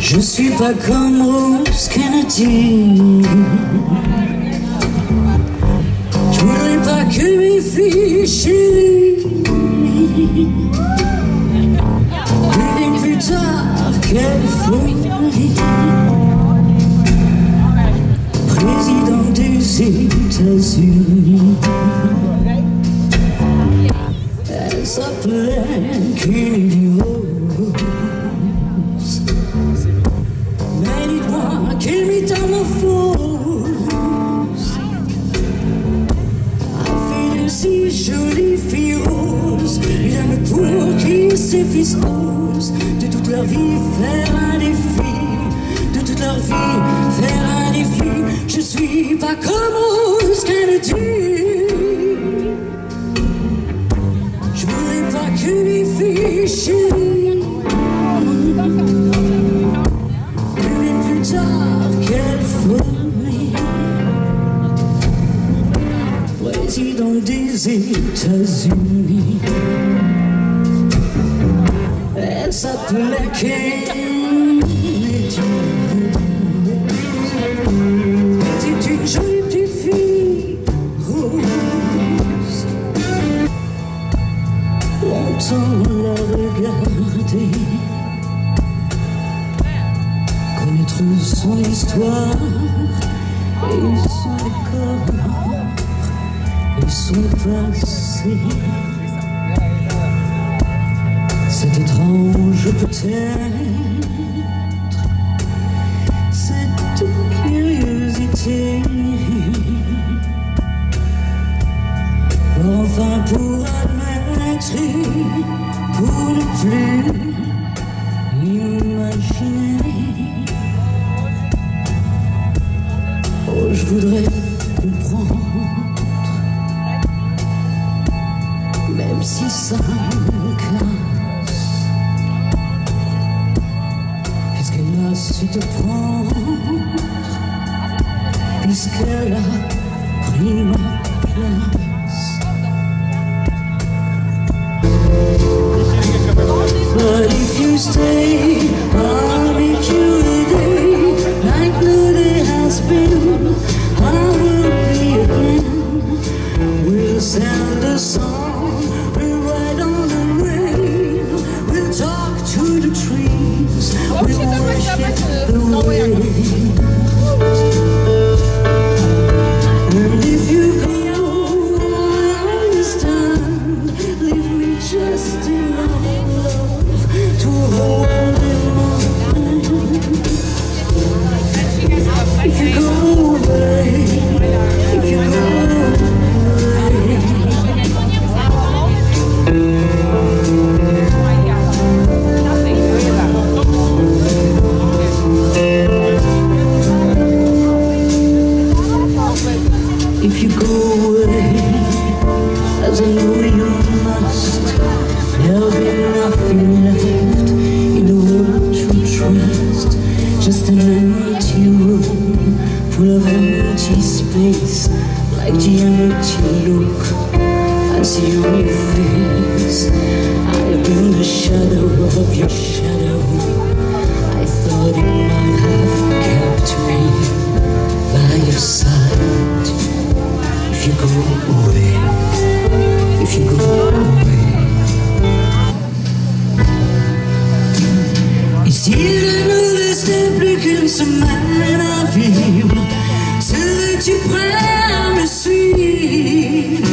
Je suis pas comme Rose Kennedy. Je voudrais pas que mes filles chéries deviennent plus tard qu'elles folie. Président des États-Unis. Elle s'appelait Kennedy Rose. Mais dites-moi, quelle métamorphose a fait de si jolies filles roses une âme pour qui s'effice-ose de toute leur vie faire un défi, de toute leur vie faire un défi. Je suis pas comme Rose Kennedy. Je voudrais pas que les filles chéries deviennent plus tard qu'elles folie. Président des États-Unis. Elle s'appelait Kennedy. C'était une jolie petite fille rose. Longtemps la regarder, connaître son histoire et son corps et son passé. C'est étrange peut-être, cette curiosité. Enfin pour admettre, pour ne plus imaginer. Oh, je voudrais comprendre, même si ça me casse. Puisqu'elle a su te prendre, puisqu'elle a pris ma place. But if you stay, I'll meet you a day like no day has been. I will be again. We'll send a song, we'll ride on the rain. We'll talk to the trees, we'll worship the wind. And if you go, I understand. Leave me just enough love to hold in my hand. If you go away, if you go if you go away, as I know you must, there'll be nothing left in the world to trust. Just an empty room full of empty space, like the empty look I see on your face. I've been the shadow of your shadow. I thought it might have kept me by your side. If you go away, if you go away. Ici le nous reste plus qu'une semaine à vivre. Serais-tu prêt à me suivre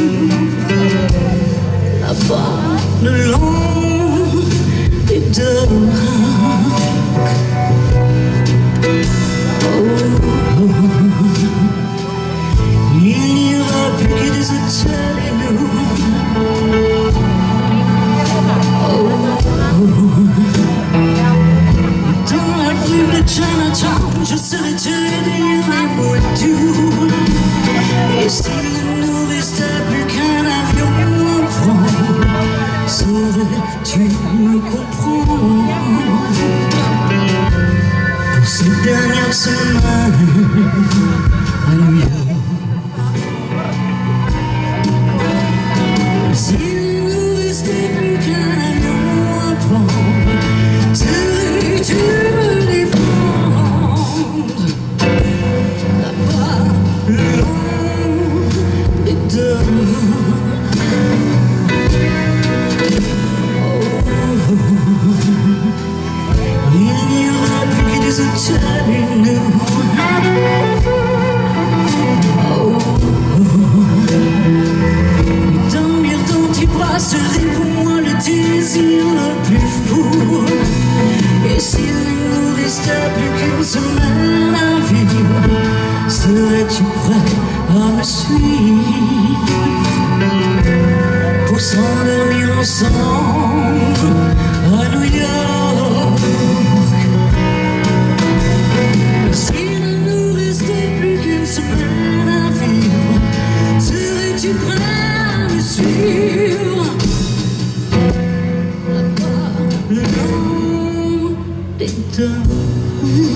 là-bas le long des deux lacs? Il n'y aura plus que des hôtels et nous. Dans la brume de Chinatown, je serai tué pour tout. Et s'il ne nous restait plus qu'un avion à prendre, saurais-tu me comprendre? Pour ces dernières semaines à New York. Plus qu'un avion à prendre, serais-tu me défendre? Et s'il ne nous restait plus qu'une semaine à vivre, serais-tu prêt à me suivre pour s'endormir ensemble à New York? S'il ne nous restait plus qu'une semaine à vivre, serais-tu prêt à me suivre? Le long des temps.